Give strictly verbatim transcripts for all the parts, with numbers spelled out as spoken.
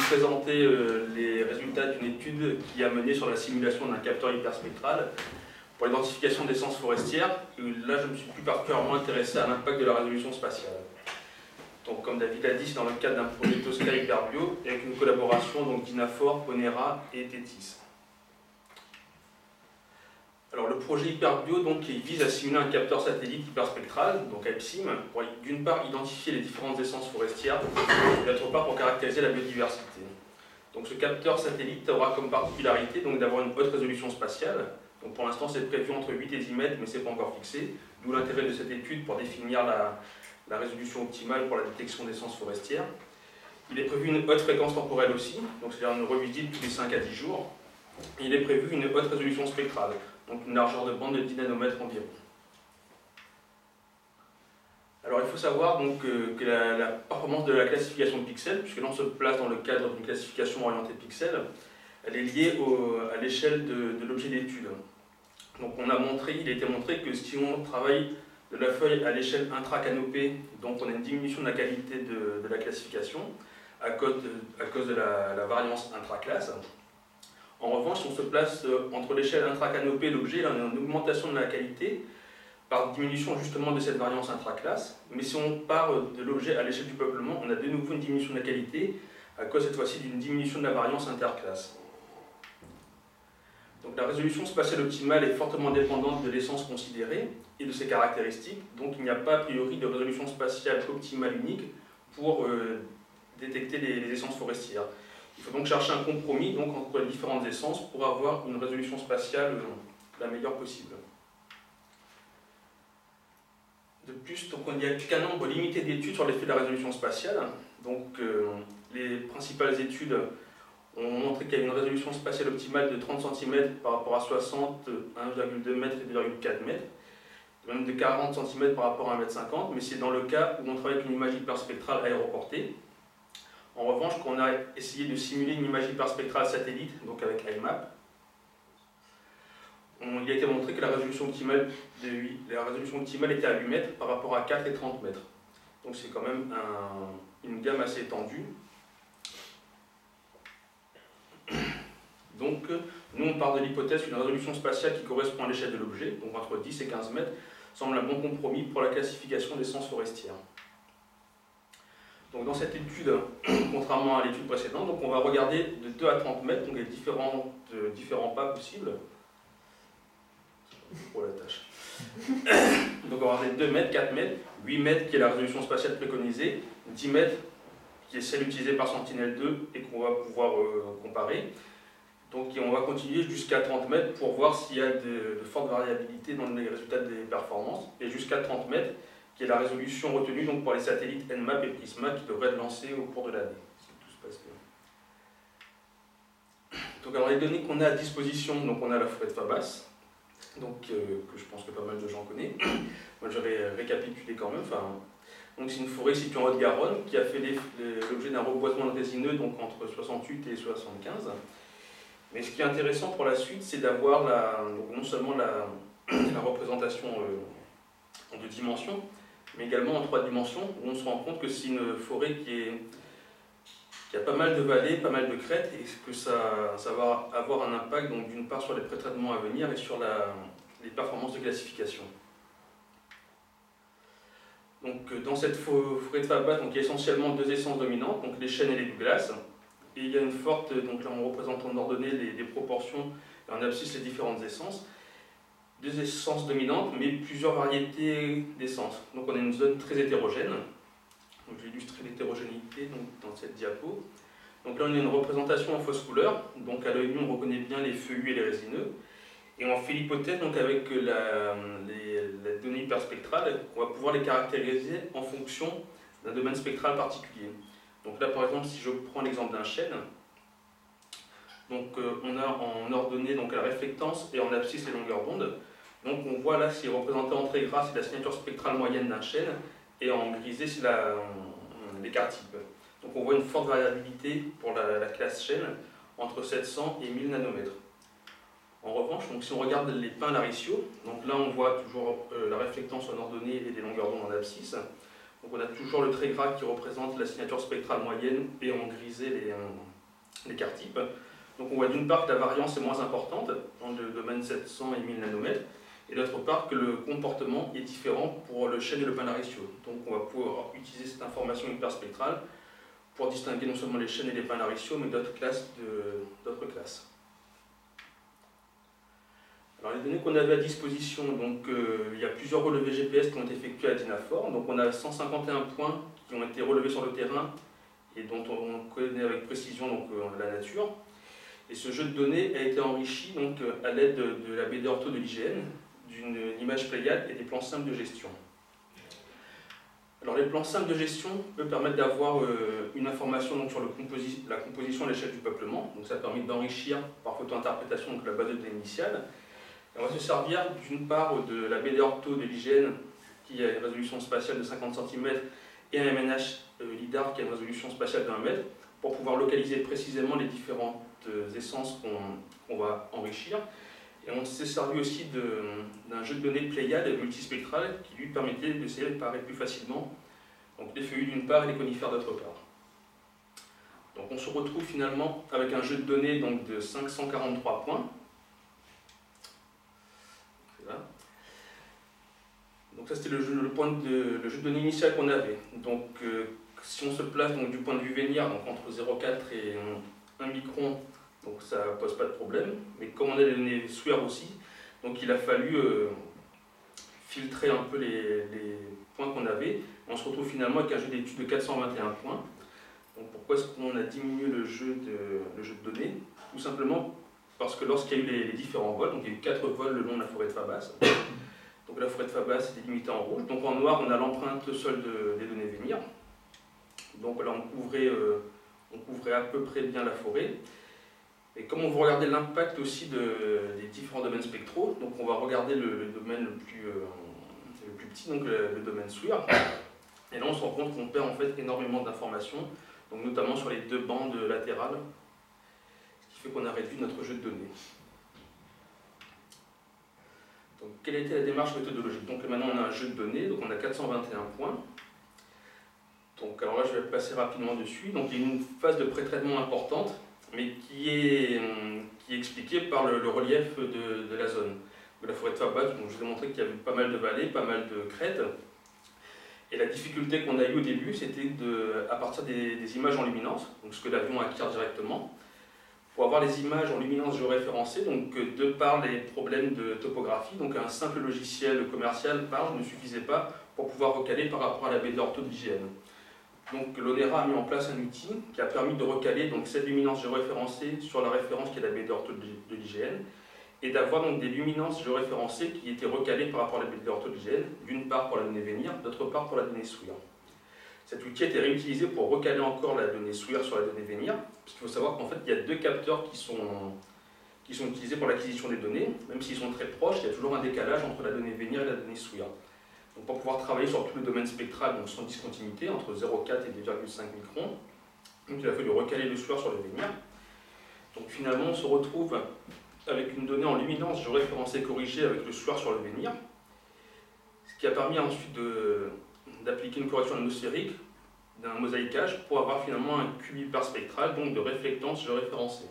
vous présenter euh, les résultats d'une étude qui a mené sur la simulation d'un capteur hyperspectral pour l'identification d'essences forestières. Là, je me suis plus particulièrement intéressé à l'impact de la résolution spatiale. Donc, comme David l'a dit, c'est dans le cadre d'un projet Tosca Hyperbio avec une collaboration d'Inafor, Onera et Tethys. Alors, le projet Hyperbio donc, il vise à simuler un capteur satellite hyperspectral, donc AIPSIM, pour d'une part identifier les différentes essences forestières, et d'autre part pour caractériser la biodiversité. Donc, ce capteur satellite aura comme particularité d'avoir une haute résolution spatiale. Donc, pour l'instant, c'est prévu entre huit et dix mètres, mais ce n'est pas encore fixé. D'où l'intérêt de cette étude pour définir la, la résolution optimale pour la détection d'essences forestières. Il est prévu une haute fréquence temporelle aussi, donc c'est-à-dire une revisite tous les cinq à dix jours. Et il est prévu une haute résolution spectrale, donc une largeur de bande de dix nanomètres environ. Alors il faut savoir donc, que la, la performance de la classification de pixels, puisque l'on se place dans le cadre d'une classification orientée pixels, elle est liée au, à l'échelle de, de l'objet d'étude. Donc on a montré, il a été montré que si on travaille de la feuille à l'échelle intracanopée, donc on a une diminution de la qualité de, de la classification à cause de, à cause de la, la variance intraclasse. En revanche, si on se place entre l'échelle intracanopée et l'objet, là on a une augmentation de la qualité par diminution justement de cette variance intraclasse. Mais si on part de l'objet à l'échelle du peuplement, on a de nouveau une diminution de la qualité à cause cette fois-ci d'une diminution de la variance interclasse. Donc la résolution spatiale optimale est fortement dépendante de l'essence considérée et de ses caractéristiques. Donc il n'y a pas a priori de résolution spatiale optimale unique pour euh, détecter les, les essences forestières. Il faut donc chercher un compromis donc, entre les différentes essences pour avoir une résolution spatiale euh, la meilleure possible. De plus, donc, il n'y a qu'un nombre limité d'études sur l'effet de la résolution spatiale. Donc euh, les principales études ont montré qu'il y avait une résolution spatiale optimale de trente centimètres par rapport à soixante, un virgule deux mètres et deux virgule quatre mètres, même de quarante centimètres par rapport à un virgule cinquante mètre, mais c'est dans le cas où on travaille avec une image hyperspectrale aéroportée. En revanche, quand on a essayé de simuler une image hyperspectrale satellite, donc avec I M A P, on, il a été montré que la résolution optimale, de, la résolution optimale était à huit mètres par rapport à quatre et trente mètres. Donc c'est quand même un, une gamme assez étendue. Donc, nous, on part de l'hypothèse qu'une résolution spatiale qui correspond à l'échelle de l'objet, donc entre dix et quinze mètres, semble un bon compromis pour la classification d'essences forestières. Donc, dans cette étude, contrairement à l'étude précédente, donc on va regarder de deux à trente mètres, donc les différents, de, différents pas possibles. Pour la tâche. Donc, on va regarder deux mètres, quatre mètres, huit mètres qui est la résolution spatiale préconisée, dix mètres qui est celle utilisée par Sentinel deux et qu'on va pouvoir euh, comparer. Donc on va continuer jusqu'à trente mètres pour voir s'il y a de, de fortes variabilités dans les résultats des performances, et jusqu'à trente mètres, qui est la résolution retenue donc, pour les satellites N M A P et Prisma qui devraient être lancés au cours de l'année, si tout se passe bien. Donc alors les données qu'on a à disposition, donc on a la forêt de Fabas, donc, euh, que je pense que pas mal de gens connaissent. Moi je vais récapituler quand même. Enfin, donc c'est une forêt située en Haute-Garonne qui a fait l'objet d'un reboisement résineux donc entre soixante-huit et soixante-quinze. Mais ce qui est intéressant pour la suite, c'est d'avoir non seulement la, la représentation euh, en deux dimensions, mais également en trois dimensions, où on se rend compte que c'est une forêt qui, est, qui a pas mal de vallées, pas mal de crêtes, et que ça, ça va avoir un impact d'une part sur les pré-traitements à venir et sur la, les performances de classification. Donc, dans cette forêt de Fabas, donc, il y a essentiellement deux essences dominantes, donc les chênes et les douglas. Et il y a une forte, donc là on représente en ordonnée les, les proportions, et en abscisse les différentes essences. Deux essences dominantes, mais plusieurs variétés d'essences. Donc on a une zone très hétérogène. Donc j'ai illustré l'hétérogénéité dans cette diapo. Donc là on a une représentation en fausse couleur. Donc à l'œil nu on reconnaît bien les feuillus et les résineux. Et on fait l'hypothèse donc avec la, les, la donnée hyperspectrale qu'on va pouvoir les caractériser en fonction d'un domaine spectral particulier. Donc là, par exemple, si je prends l'exemple d'un chêne, donc euh, on a en ordonnée donc, la réflectance et en abscisse les longueurs d'onde. Donc on voit là, si représenté en très gras, c'est la signature spectrale moyenne d'un chêne, et en grisé, c'est l'écart type. Donc on voit une forte variabilité pour la, la classe chêne, entre sept cents et mille nanomètres. En revanche, donc, si on regarde les pins laricio, donc là on voit toujours euh, la réflectance en ordonnée et les longueurs d'onde en abscisse. Donc on a toujours le trait gras qui représente la signature spectrale moyenne et en grisé les, l'écart type. Donc on voit d'une part que la variance est moins importante dans le domaine sept cents et mille nanomètres, et d'autre part que le comportement est différent pour le chêne et le pin ratio. Donc on va pouvoir utiliser cette information hyperspectrale pour distinguer non seulement les chênes et les pin ratio, mais d'autres classes d'autres classes. Alors, les données qu'on avait à disposition, donc, euh, il y a plusieurs relevés G P S qui ont été effectués à Dynafor. Donc on a cent cinquante et un points qui ont été relevés sur le terrain et dont on connaît avec précision donc, euh, la nature. Et ce jeu de données a été enrichi donc, à l'aide de, de la B D ortho de l'I G N, d'une image Pléiade et des plans simples de gestion. Alors les plans simples de gestion peuvent permettre d'avoir euh, une information donc, sur le composi la composition à l'échelle du peuplement. Donc ça permet d'enrichir par photo-interprétation donc, la base de données initiale. Et on va se servir d'une part de la B D ortho de l'I G N qui a une résolution spatiale de cinquante centimètres et un M N H euh, LIDAR qui a une résolution spatiale de un mètre pour pouvoir localiser précisément les différentes essences qu'on qu'on va enrichir. Et on s'est servi aussi d'un jeu de données Pléiade multispectral qui lui permettait de séparer plus facilement donc les feuillus d'une part et les conifères d'autre part. Donc on se retrouve finalement avec un jeu de données donc, de cinq cent quarante-trois points. Là. Donc ça c'était le, le, point de, le jeu de données initial qu'on avait. Donc euh, si on se place donc, du point de vue vénère, donc entre zéro virgule quatre et un micron, donc ça ne pose pas de problème. Mais comme on a les données Swear aussi, donc il a fallu euh, filtrer un peu les, les points qu'on avait. On se retrouve finalement avec un jeu d'études de quatre cent vingt et un points. Donc pourquoi est-ce qu'on a diminué le jeu, de, le jeu de données? Tout simplement parce que lorsqu'il y a eu les, les différents vols, donc il y a eu quatre vols le long de la forêt de Fabas. Donc la forêt de Fabas est délimitée en rouge. Donc en noir, on a l'empreinte sol de, des données Vénir. Donc là, on couvrait, euh, on couvrait à peu près bien la forêt. Et comme on veut regarder l'impact aussi de, des différents domaines spectraux, donc on va regarder le, le domaine le plus, euh, le plus petit, donc le, le domaine Swear. Et là, on se rend compte qu'on perd en fait énormément d'informations, donc notamment sur les deux bandes latérales, ce qui fait qu'on a réduit notre jeu de données. Donc, quelle était la démarche méthodologique? Donc maintenant, on a un jeu de données, donc on a quatre cent vingt et un points. Donc, alors là, je vais passer rapidement dessus. Donc, il y a une phase de pré-traitement importante, mais qui est, qui est expliquée par le, le relief de, de la zone. De la forêt de Fabas, donc je vous ai montré qu'il y avait pas mal de vallées, pas mal de crêtes. Et la difficulté qu'on a eue au début, c'était de, à partir des, des images en luminance, donc ce que l'avion acquiert directement, pour avoir les images en luminance géoréférencées, donc de par les problèmes de topographie, donc un simple logiciel commercial Parge ne suffisait pas pour pouvoir recaler par rapport à la B D ortho de l'I G N. Donc l'ONERA a mis en place un outil qui a permis de recaler donc, cette luminance géoréférencée sur la référence qui est la B D ortho de l'I G N et d'avoir donc des luminances géoréférencées qui étaient recalées par rapport à la B D ortho de l'I G N, d'une part pour la donnée Vénir, d'autre part pour la donnée Swear. Cet outil a été réutilisé pour recaler encore la donnée Swear sur la donnée Vénir, parce qu'il faut savoir qu'en fait il y a deux capteurs qui sont, qui sont utilisés pour l'acquisition des données, même s'ils sont très proches, il y a toujours un décalage entre la donnée Vénir et la donnée Swear. Donc pour pouvoir travailler sur tout le domaine spectral, donc sans discontinuité, entre zéro virgule quatre et deux virgule cinq microns, donc il a fallu recaler le Swear sur le Vénir. Donc finalement on se retrouve avec une donnée en luminance géoréférencée corrigée avec le Swear sur le Vénir, ce qui a permis ensuite d'appliquer une correction atmosphérique d'un mosaïquage pour avoir finalement un cube hyperspectral, donc de réflectance géoréférencée.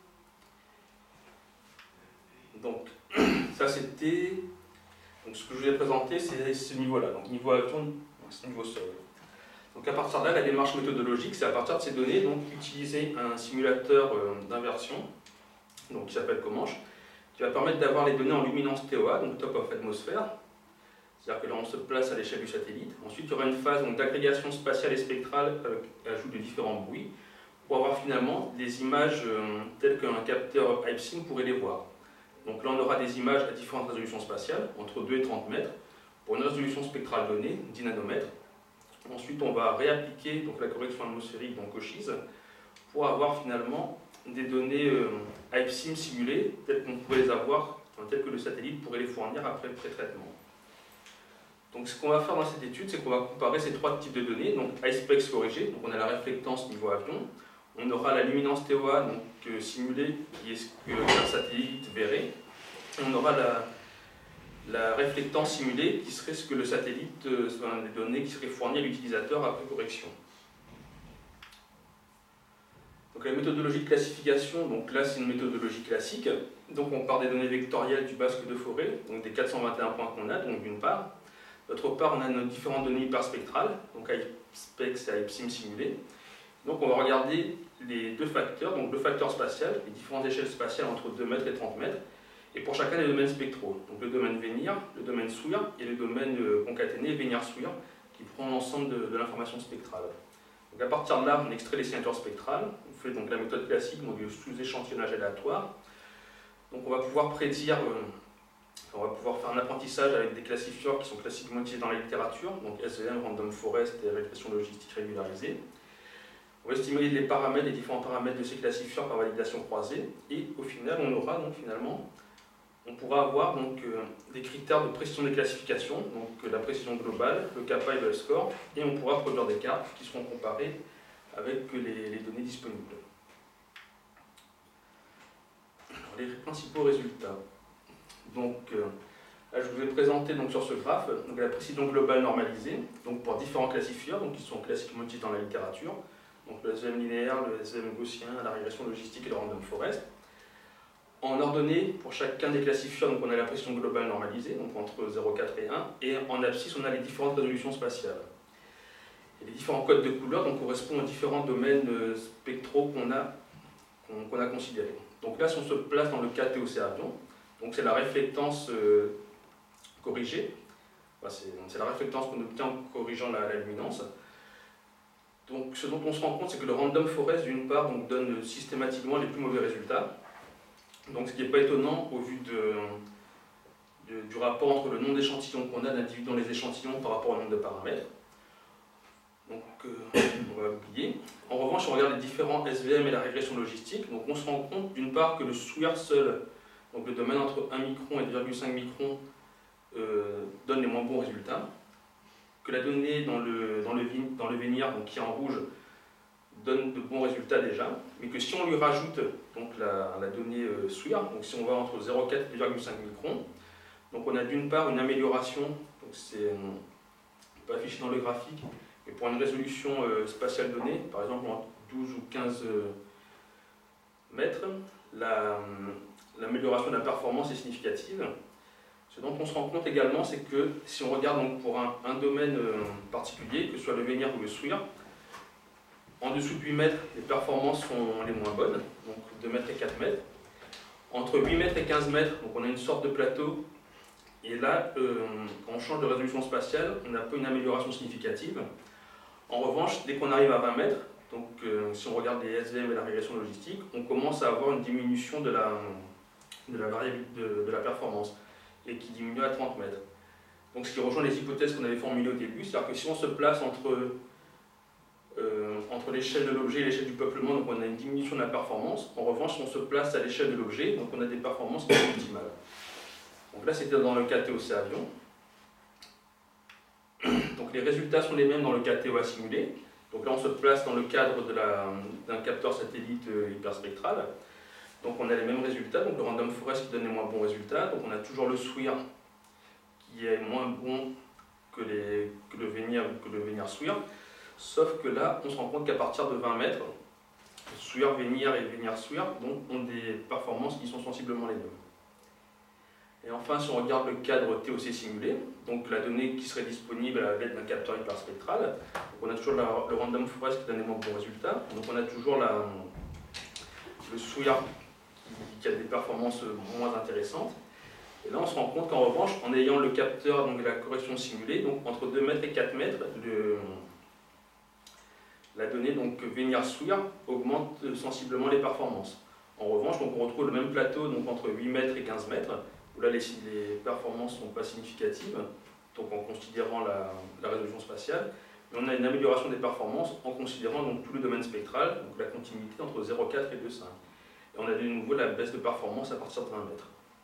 Donc ça c'était... Donc ce que je vous ai présenté, c'est ce niveau-là, donc niveau avion, c'est niveau sol. Donc à partir de là, la démarche méthodologique, c'est à partir de ces données, donc utiliser un simulateur euh, d'inversion, donc qui s'appelle Comanche, qui va permettre d'avoir les données en luminance T O A, donc top of atmosphère. C'est-à-dire que là, on se place à l'échelle du satellite. Ensuite, il y aura une phase d'agrégation spatiale et spectrale avec l'ajout de différents bruits, pour avoir finalement des images euh, telles qu'un capteur IPSIM pourrait les voir. Donc là, on aura des images à différentes résolutions spatiales, entre deux et trente mètres, pour une résolution spectrale donnée, dix nanomètres. Ensuite, on va réappliquer donc, la correction atmosphérique, donc Cochise, pour avoir finalement des données euh, IPSIM simulées, telles qu'on pourrait les avoir, enfin, telles que le satellite pourrait les fournir après le pré-traitement. Donc ce qu'on va faire dans cette étude, c'est qu'on va comparer ces trois types de données, donc iSpecs corrigé, donc on a la réflectance niveau avion, on aura la luminance T O A donc, euh, simulée, qui est ce qu'un satellite verrait, et on aura la, la réflectance simulée, qui serait ce que le satellite, euh, enfin, des données qui seraient fournies à l'utilisateur après correction. Donc la méthodologie de classification, donc là c'est une méthodologie classique. Donc on part des données vectorielles du basque de Forêt, donc des quatre cent vingt et un points qu'on a, donc d'une part. D'autre part, on a nos différentes données hyperspectrales, donc iSpecs et iPSIM simulées. Donc on va regarder les deux facteurs, donc le facteur spatial, les différentes échelles spatiales entre deux mètres et trente mètres, et pour chacun des domaines spectraux, donc le domaine Vénir, le domaine SWIR et le domaine concaténé Vénir-SWIR, qui prend l'ensemble de, de l'information spectrale. Donc à partir de là, on extrait les signatures spectrales, on fait donc la méthode classique, donc du sous-échantillonnage aléatoire. Donc on va pouvoir prédire, euh, on va pouvoir faire un apprentissage avec des classifieurs qui sont classiquement utilisés dans la littérature, donc S V M, Random Forest et régression logistique régularisée. On va estimer les paramètres, les différents paramètres de ces classifieurs par validation croisée, et au final, on aura donc finalement, on pourra avoir donc euh, des critères de précision des classifications, donc euh, la précision globale, le kappa et le score, et on pourra produire des cartes qui seront comparées avec les, les données disponibles. Alors, les principaux résultats. Donc, euh, là, je vous ai présenté donc, sur ce graphe donc, la précision globale normalisée donc, pour différents classifieurs donc, qui sont classiquement utilisés dans la littérature. Donc le S V M linéaire, le S V M gaussien, la régression logistique et le random forest. En ordonnée, pour chacun des classifieurs, donc on a la précision globale normalisée, donc entre zéro virgule quatre et un, et en abscisse, on a les différentes résolutions spatiales. Et les différents codes de couleurs donc, correspondent aux différents domaines spectraux qu'on a, qu'on, qu'on a considérés. Donc là, si on se place dans le cas T O C avion, donc c'est la réflectance euh, corrigée, enfin, c'est, c'est la réflectance qu'on obtient en corrigeant la, la luminance. Donc, ce dont on se rend compte, c'est que le random forest, d'une part, donc, donne systématiquement les plus mauvais résultats. Donc, ce qui n'est pas étonnant au vu de, de, du rapport entre le nombre d'échantillons qu'on a d'individus dans les échantillons par rapport au nombre de paramètres. Donc, euh, on va oublier. En revanche, si on regarde les différents S V M et la régression logistique, donc on se rend compte, d'une part, que le SWIR seul, donc le domaine entre un micron et deux virgule cinq microns, euh, donne les moins bons résultats. Que la donnée dans le, dans le, dans le Vénir, donc qui est en rouge, donne de bons résultats déjà, mais que si on lui rajoute donc la, la donnée euh, SWIR, donc si on va entre zéro virgule quatre et deux virgule cinq microns, donc on a d'une part une amélioration, donc c'est pas affiché dans le graphique, mais pour une résolution euh, spatiale donnée, par exemple en douze ou quinze euh, mètres, la, l'amélioration de la performance est significative. Ce dont on se rend compte également, c'est que si on regarde donc pour un, un domaine euh, particulier, que ce soit le Vénir ou le SWIR, en dessous de huit mètres, les performances sont les moins bonnes, donc deux mètres et quatre mètres. Entre huit mètres et quinze mètres, donc on a une sorte de plateau, et là, euh, quand on change de résolution spatiale, on n'a pas une amélioration significative. En revanche, dès qu'on arrive à vingt mètres, donc euh, si on regarde les S V M et la régression logistique, on commence à avoir une diminution de la, de la variabilité de, de la performance, et qui diminue à trente mètres. Donc ce qui rejoint les hypothèses qu'on avait formulées au début, c'est-à-dire que si on se place entre, euh, entre l'échelle de l'objet et l'échelle du peuplement, donc on a une diminution de la performance. En revanche, si on se place à l'échelle de l'objet, donc on a des performances qui sont optimales. Donc là, c'était dans le cas T O C avion. Donc les résultats sont les mêmes dans le cas T O A simulé. Donc là, on se place dans le cadre de la, d'un capteur satellite euh, hyperspectral. Donc on a les mêmes résultats, donc le random forest qui donne les moins bons résultats, donc on a toujours le SWIR qui est moins bon que, les, que le Vénir que le Vénir SWIR, sauf que là on se rend compte qu'à partir de vingt mètres, SWIR Vénir et Vénir SWIR donc, ont des performances qui sont sensiblement les mêmes. Et enfin, si on regarde le cadre T O C simulé, donc la donnée qui serait disponible à l'aide d'un capteur hyperspectral, donc on a toujours la, le random forest qui donne les moins bons résultats, donc on a toujours la, le SWIR qui a des performances moins intéressantes. Et là, on se rend compte qu'en revanche, en ayant le capteur, donc la correction simulée, donc entre deux mètres et quatre mètres, le, la donnée donc Vénir SWIR augmente sensiblement les performances. En revanche, donc, on retrouve le même plateau donc entre huit mètres et quinze mètres, où là les, les performances ne sont pas significatives, donc en considérant la, la résolution spatiale, mais on a une amélioration des performances en considérant donc tout le domaine spectral, donc la continuité entre zéro virgule quatre et deux virgule cinq. Et on a de nouveau la baisse de performance à partir de vingt mètres.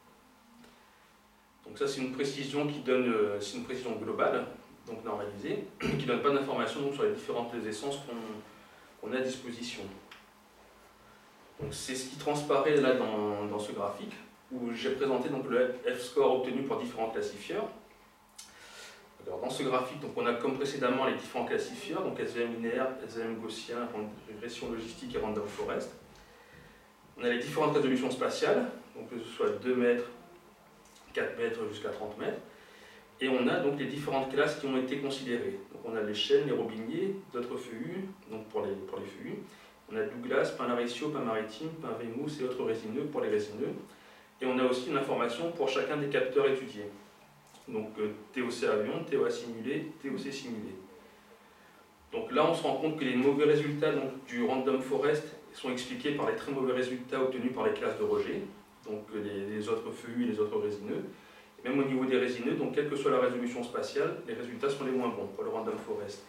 Donc ça c'est une précision qui donne, c'est une précision globale, donc normalisée, qui ne donne pas d'informations sur les différentes essences qu'on, qu'on a à disposition. Donc c'est ce qui transparaît là dans, dans ce graphique, où j'ai présenté donc le F-score obtenu pour différents classifieurs. Alors, dans ce graphique, donc, on a comme précédemment les différents classifieurs, donc S V M linéaire, S V M gaussien, régression logistique et random forest. On a les différentes résolutions spatiales, donc que ce soit deux mètres, quatre mètres jusqu'à trente mètres. Et on a donc les différentes classes qui ont été considérées. Donc on a les chênes, les robiniers, d'autres feuillus, donc pour les, pour les feuillus. On a Douglas, pin laricio, pin maritime, pin vémousse et autres résineux pour les résineux. Et on a aussi une information pour chacun des capteurs étudiés. Donc euh, T O C avion, T O A simulé, T O C simulé. Donc là on se rend compte que les mauvais résultats donc, du random forest sont expliqués par les très mauvais résultats obtenus par les classes de rejet, donc les, les autres feuillus et les autres résineux. Et même au niveau des résineux, donc quelle que soit la résolution spatiale, les résultats sont les moins bons pour le random forest.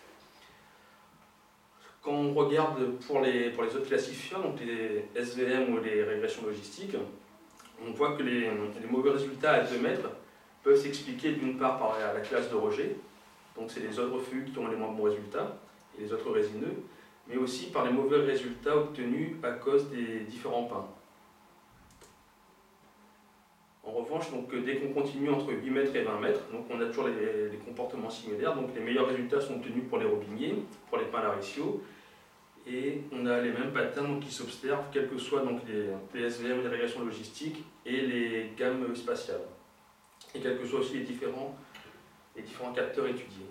Quand on regarde pour les, pour les autres classifieurs, donc les S V M ou les régressions logistiques, on voit que les, les mauvais résultats à deux mètres peuvent s'expliquer d'une part par la, la classe de rejet, donc c'est les autres feuillus qui ont les moins bons résultats, et les autres résineux, mais aussi par les mauvais résultats obtenus à cause des différents pins. En revanche, donc, dès qu'on continue entre huit mètres et vingt mètres, donc on a toujours les, les comportements similaires, donc les meilleurs résultats sont obtenus pour les robiniers, pour les pins laricio, et on a les mêmes patterns donc, qui s'observent, quels que soient donc, les, les S V M, les régressions logistiques et les gammes spatiales, et quels que soient aussi les différents, les différents capteurs étudiés.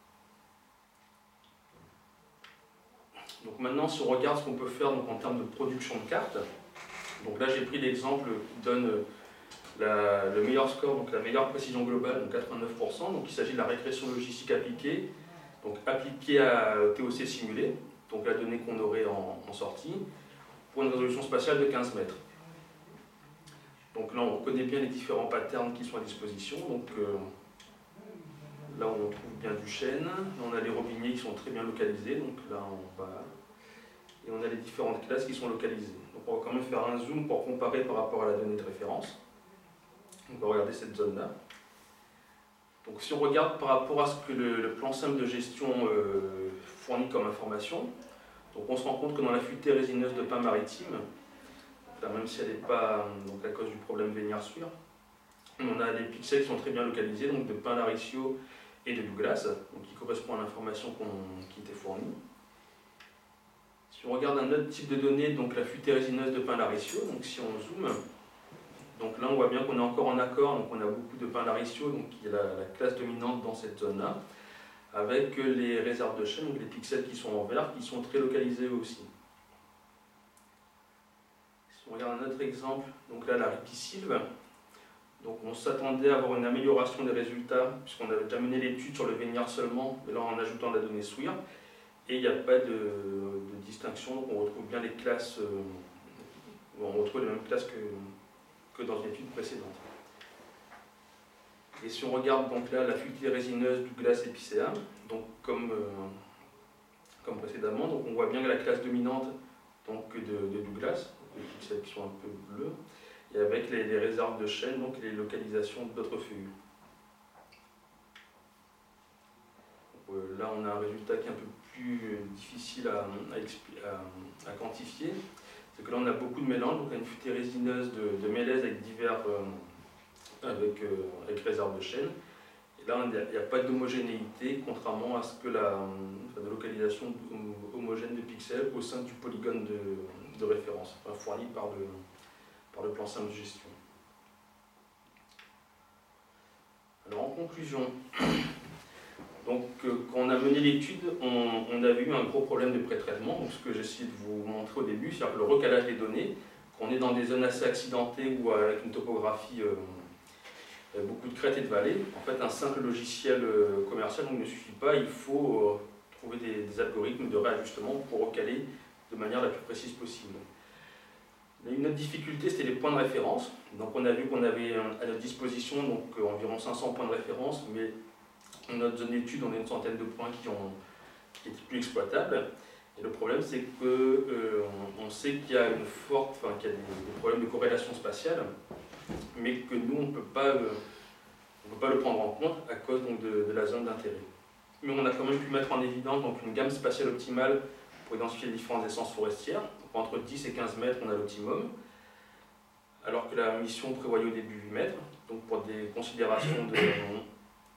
Donc maintenant, si on regarde ce qu'on peut faire donc, en termes de production de cartes, donc là j'ai pris l'exemple qui donne la, le meilleur score, donc la meilleure précision globale, donc quatre-vingt-neuf pour cent. Donc il s'agit de la régression logistique appliquée, donc appliquée à T O C simulé, donc la donnée qu'on aurait en, en sortie, pour une résolution spatiale de quinze mètres. Donc là on reconnaît bien les différents patterns qui sont à disposition. Donc, euh, là on trouve bien du chêne, là on a les robiniers qui sont très bien localisés, donc là on va... Et on a les différentes classes qui sont localisées. Donc on va quand même faire un zoom pour comparer par rapport à la donnée de référence. On va regarder cette zone-là. Donc si on regarde par rapport à ce que le, le plan simple de gestion euh, fournit comme information, donc on se rend compte que dans la futée résineuse de pin maritime, là, même si elle n'est pas donc à cause du problème Vénière-Suire, on a des pixels qui sont très bien localisés, donc de pin laricio et de Douglas, donc qui correspond à l'information qu'on, qui était fournie. Si on regarde un autre type de données, donc la futée résineuse de pin laricio, donc si on zoome, donc là on voit bien qu'on est encore en accord, donc on a beaucoup de pin laricio, donc qui est la, la classe dominante dans cette zone-là, avec les réserves de chêne, donc les pixels qui sont en vert, qui sont très localisés eux aussi. Si on regarde un autre exemple, donc là la ripisylve, donc on s'attendait à avoir une amélioration des résultats, puisqu'on avait déjà mené l'étude sur le Vénière seulement, mais là en ajoutant la donnée Swir, et il n'y a pas de, de distinction, donc on retrouve bien les classes, euh, on retrouve les mêmes classes que, que dans une étude précédente. Et si on regarde donc là la futée résineuse Douglas épicéa, donc comme, euh, comme précédemment, donc on voit bien que la classe dominante donc, de, de Douglas, les pixels qui sont un peu bleus, et avec les, les réserves de chêne, donc les localisations d'autres feuillus. Donc, euh, là on a un résultat qui est un peu plus difficile à, à, à, à quantifier, c'est que là on a beaucoup de mélanges, donc on a une futée résineuse de, de mélèze avec divers euh, avec, euh, avec réserve de chêne. Et là il n'y a, a pas d'homogénéité, contrairement à ce que la de localisation homogène de pixels au sein du polygone de, de référence, enfin, fourni par le, par le plan simple de gestion. Alors en conclusion, donc, euh, quand on a mené l'étude, on, on avait eu un gros problème de pré-traitement, donc ce que j'ai essayé de vous montrer au début, c'est-à-dire le recalage des données, qu'on est dans des zones assez accidentées ou avec une topographie, euh, beaucoup de crêtes et de vallées. En fait, un simple logiciel euh, commercial donc, ne suffit pas, il faut euh, trouver des, des algorithmes de réajustement pour recaler de manière la plus précise possible. Une autre difficulté, c'était les points de référence. Donc on a vu qu'on avait à notre disposition donc, environ cinq cents points de référence, mais dans notre zone d'étude, on a une centaine de points qui, ont, qui étaient plus exploitables. Et le problème, c'est qu'on euh, on sait qu'il y a une forte, enfin, qu'il y a des, des problèmes de corrélation spatiale, mais que nous, on ne peut pas le, on peut pas le prendre en compte à cause donc, de, de la zone d'intérêt. Mais on a quand même pu mettre en évidence donc, une gamme spatiale optimale pour identifier les différentes essences forestières. Donc, entre dix et quinze mètres, on a l'optimum, alors que la mission prévoyait au début huit mètres. Donc pour des considérations de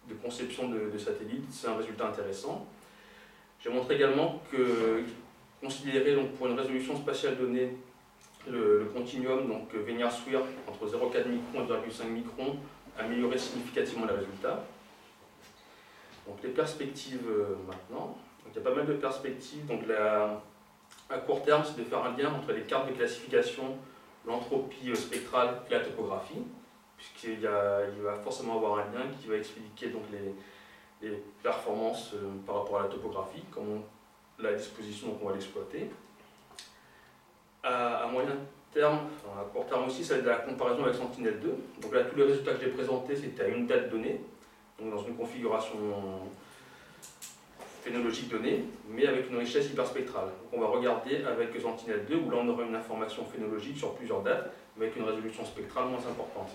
de conception de, de satellites, c'est un résultat intéressant. J'ai montré également que considérer donc, pour une résolution spatiale donnée le, le continuum, donc Vénère-Swier, entre zéro virgule quatre microns et zéro virgule cinq microns, améliorait significativement les résultats. Donc les perspectives euh, maintenant. Donc, il y a pas mal de perspectives. Donc, la, à court terme, c'est de faire un lien entre les cartes de classification, l'entropie spectrale et la topographie, puisqu'il y a, il va forcément avoir un lien qui va expliquer donc, les, les performances euh, par rapport à la topographie, comme on, la disposition, donc on va l'exploiter. À, à moyen terme, enfin, à court terme aussi, ça va être de la comparaison avec Sentinel deux. Donc là, tous les résultats que j'ai présentés, c'était à une date donnée, donc dans une configuration phénologique donnée, mais avec une richesse hyperspectrale. Donc on va regarder avec Sentinel deux, où là on aura une information phénologique sur plusieurs dates, mais avec une résolution spectrale moins importante.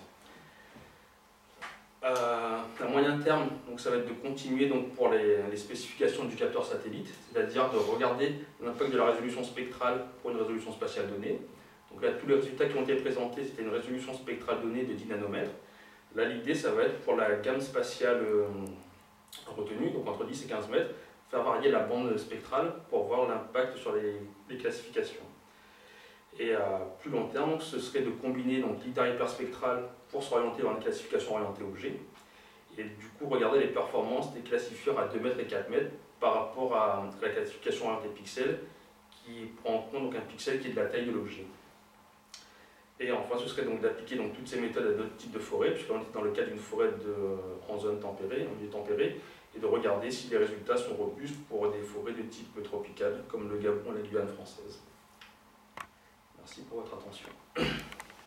Euh, à moyen terme, donc ça va être de continuer donc, pour les, les spécifications du capteur satellite, c'est-à-dire de regarder l'impact de la résolution spectrale pour une résolution spatiale donnée. Donc là, tous les résultats qui ont été présentés, c'était une résolution spectrale donnée de dix nanomètres. Là, l'idée, ça va être pour la gamme spatiale euh, retenue, donc entre dix et quinze mètres, faire varier la bande spectrale pour voir l'impact sur les, les classifications. Et à plus long terme, ce serait de combiner l'ITAR hyperspectral pour s'orienter vers une classification orientée objet, et du coup regarder les performances des classifieurs à deux mètres et quatre mètres par rapport à la classification orientée pixel, qui prend en compte donc, un pixel qui est de la taille de l'objet. Et enfin, ce serait donc d'appliquer donc, toutes ces méthodes à d'autres types de forêts, puisqu'on est dans le cas d'une forêt de, en zone tempérée, en milieu tempéré, et de regarder si les résultats sont robustes pour des forêts de type tropical, comme le Gabon et la Guyane française. Merci pour votre attention.